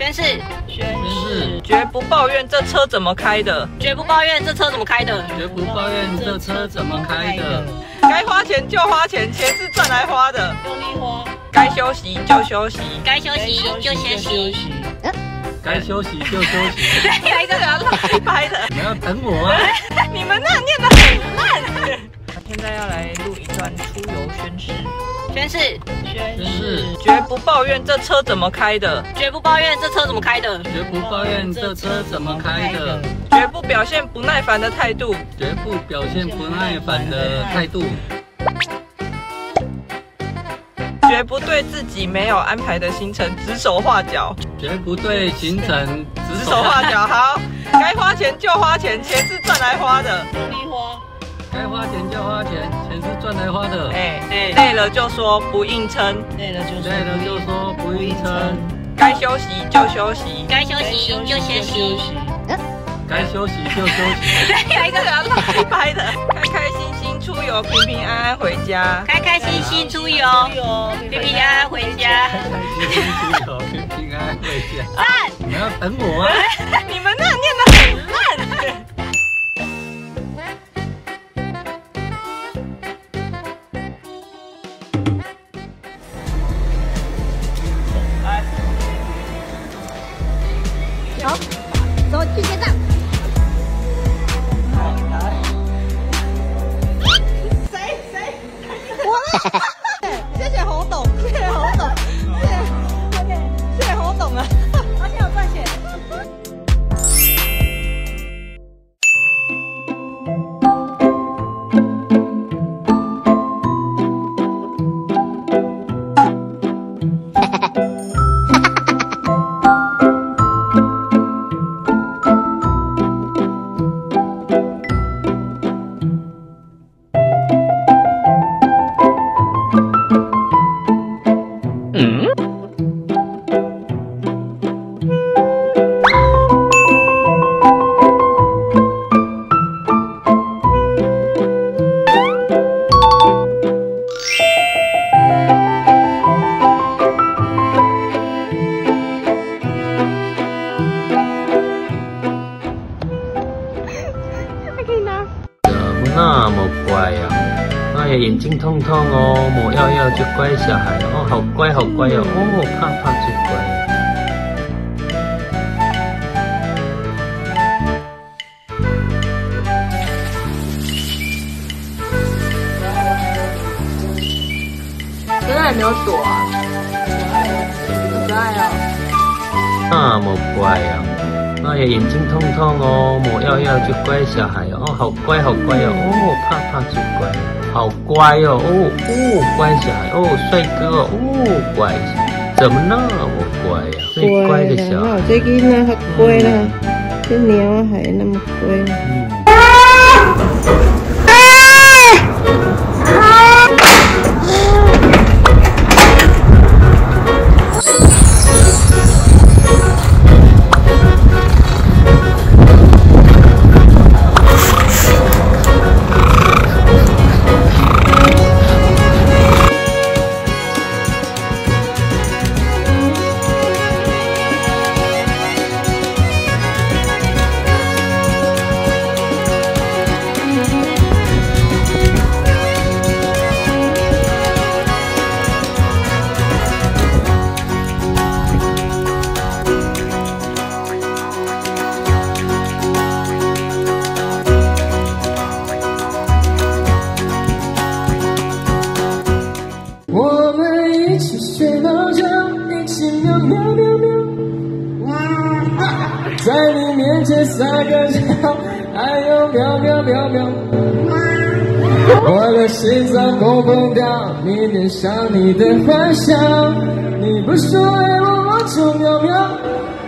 宣誓， 绝不抱怨这车怎么开的， 绝不抱怨这车怎么开的， 绝不抱怨这车怎么开的。 该花钱就花钱，钱是赚来花的， 用力花。 该休息就休息， 该休息就休息。 该休息就休息。 有一个人乱拍的， 你们要等我啊！ 你们那念得很烂。现在要来录一段出游宣誓。 宣誓， 绝不抱怨这车怎么开的， 绝不抱怨这车怎么开的， 绝不抱怨这车怎么开的， 绝不表现不耐烦的态度， 绝不表现不耐烦的态度， 绝不对自己没有安排的行程指手画脚， 绝不对行程指手画脚。好，该花钱就花钱，钱是赚来花的， 用力花。 该花钱就花钱，钱是赚来花的。 累了就说不硬撑， 累了就说不硬撑。 该休息就休息， 该休息就休息。 该休息就休息。 有一个人乱拍的，开开心心出游，平平安安回家。 开开心心出游，平平安安回家。 开开心心出游，平平安安回家。 赞！ 你们要等我啊！ 你们那念得很烂。 好，走去结账。谁？我。谢谢侯董，谢谢侯董，谢谢侯董啊！而且有赚钱。 那么乖呀、哎呀，眼睛痛痛哦，抹药药就乖小孩哦，好乖好乖哦，哦，胖胖最乖。 真的还没有躲啊，好可爱哦。 那么乖呀、哎呀，眼睛痛痛哦，抹药药就乖小孩哦，好乖好乖哦，哦，胖胖最乖，好乖哦，哦，乖小孩哦，帅哥哦，哦，乖小孩，怎么那么乖呀、最乖的小孩， 这囡仔较乖啦，这猫还那么乖。 我们一起睡到觉，一起喵喵喵喵，在你面前撒个娇，还有喵喵喵喵，我的心脏砰砰跳，迷恋上你的幻想，你不说爱我，我就喵喵。